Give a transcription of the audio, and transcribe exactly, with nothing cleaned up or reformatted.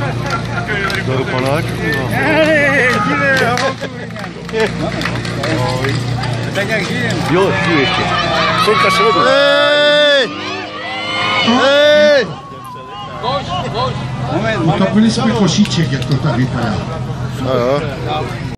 Do panáčku, no. Hej, divé, tak jak žijem. Jo, žiju ještě. Sonka se vedu. Hej! Hej! Moment, Utopili jsme košíček, jak to tak vypadá. No jo.